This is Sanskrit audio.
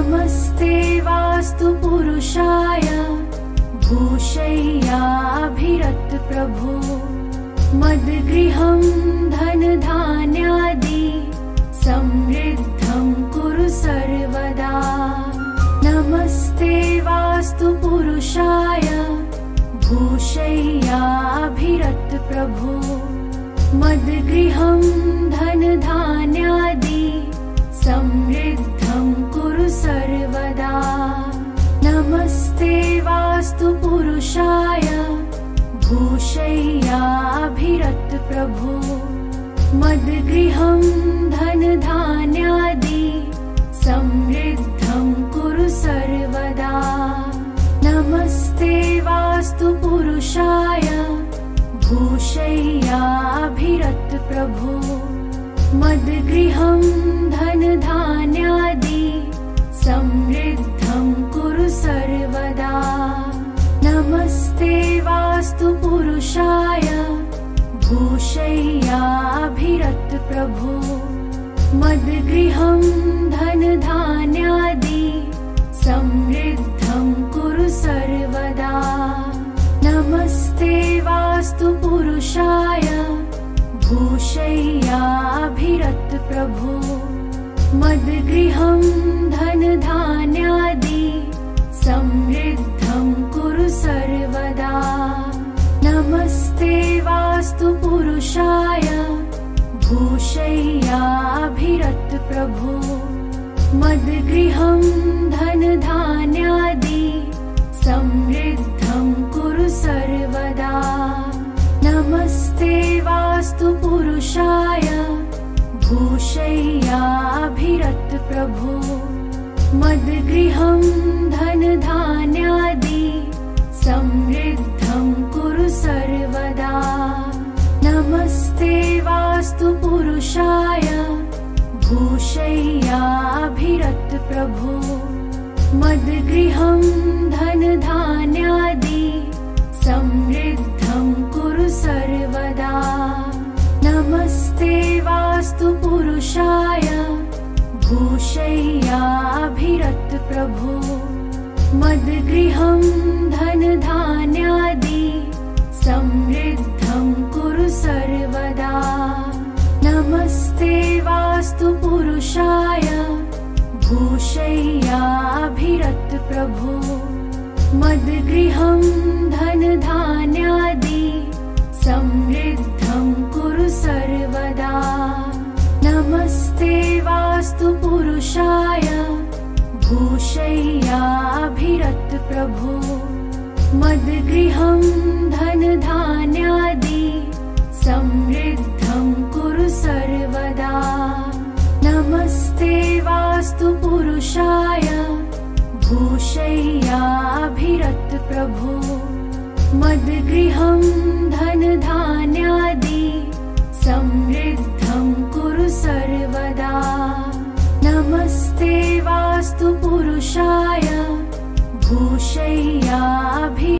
नमस्ते वास्तु पुरुषाय भूषय्याभिरत प्रभो मद्गृहं धनधान्यादि समृद्धं कुरु सर्वदा। नमस्ते वास्तु पुरुषाय भूषय्याभिरत प्रभो मद्गृहं धनधान्यादि समृद्धं कुरु सर्वदा। नमस्ते वास्तु पुरुषाय भूषय्याभिरत प्रभो मद्गृहं धनधान्यादि समृद्धं कुरु सर्वदा। नमस्ते वास्तु पुरुषाय भूषय्याभिरत प्रभो मद्गृहं धनधान्यादि समृद्धं कुरु सर्वदा। नमस्ते वास्तु पुरुषाय भूषय्याभिरत प्रभो मद्गृहं धनधान्यादि समृद्धं कुरु सर्वदा। नमस्ते वास्तु पुरुषाय भूषय्याभिरत प्रभो मद्गृहं धनधान्यादि समृद्धं कुरु सर्वदा। नमस्ते वास्तु पुरुषाय भूषय्याभिरत प्रभो मद्गृहं धनधान्यादि समृद्धं कुरु सर्वदा। नमस्ते वास्तु पुरुषाय भूषय्याभिरत प्रभो मद्गृहं धनधान्यादि समृद्धं कुरु सर्वदा। नमस्ते वास्तु पुरुषाय भूषय्याभिरत प्रभो मद्गृहं धनधान्यादि समृद्धं कुरु सर्वदा। नमस्ते वास्तु पुरुषाय भूषय्याभिरत प्रभो मद्गृहं धनधान्यादि समृद्धं कुरु सर्वदा। नमस्ते वास्तु पुरुषाय भूषय्याभिरत प्रभो मद्गृहं धनधान्यादि समृद्धं कुरु सर्वदा। नमस्ते वास्तु पुरुषाय भूषय्याभिरत प्रभो मद्गृहं धनधान्यादि समृद्धं कुरु सर्वदा। नमस्ते वास्तु पुरुषाय भूषय्याभिरत प्रभो मद्गृहं